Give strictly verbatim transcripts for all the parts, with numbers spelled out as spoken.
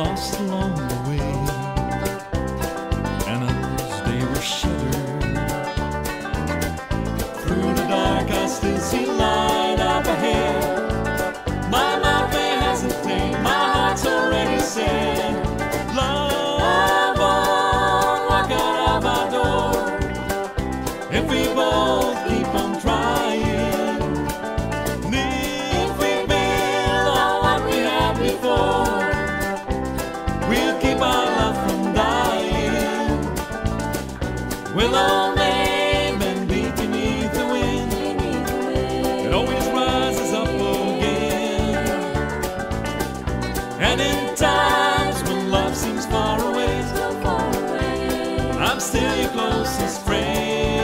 lost along the way, and others they were shattered. Through the dark I still see light up ahead. My mouth may hesitate, my heart's already said, love won't walk out of our door if we both keep on trying. If we build on what we had before, we'll keep our love from dying. We'll all name and beat beneath the wind. It always rises up again. And in times when love seems far away, I'm still your closest friend.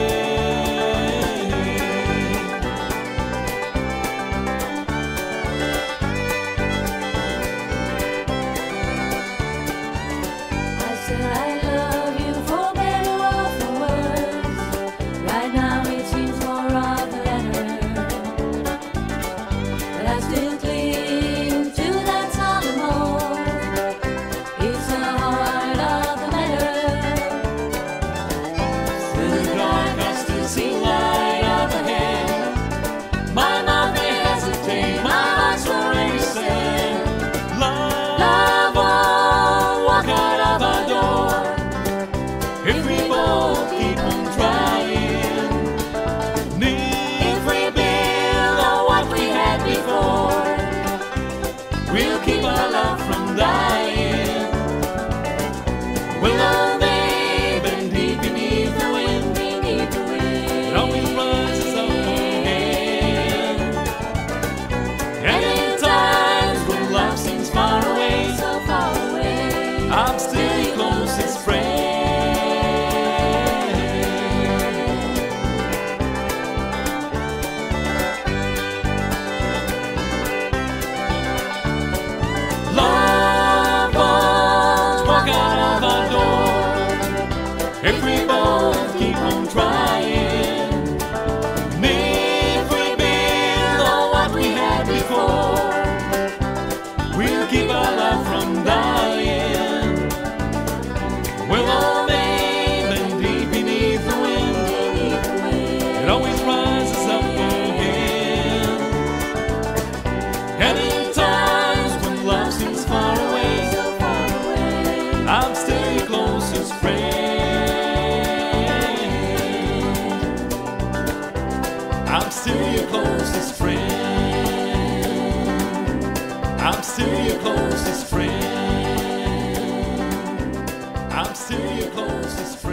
If we both keep on trying, if we build on what we had before, we'll keep our love from dying. We'll all babe and deep beneath the wind, beneath the wind. It always rises up again. And in times when love seems far away, so far away, I'm still your closest friend. If we both keep on trying, if we build on what we had before, we'll keep our love from dying. We'll all babe and deep beneath the wind. It always rises up again. And in times when love seems far away, I'm still your closest friend. I'm still your closest friend. I'm still your closest friend. I'm still your closest friend.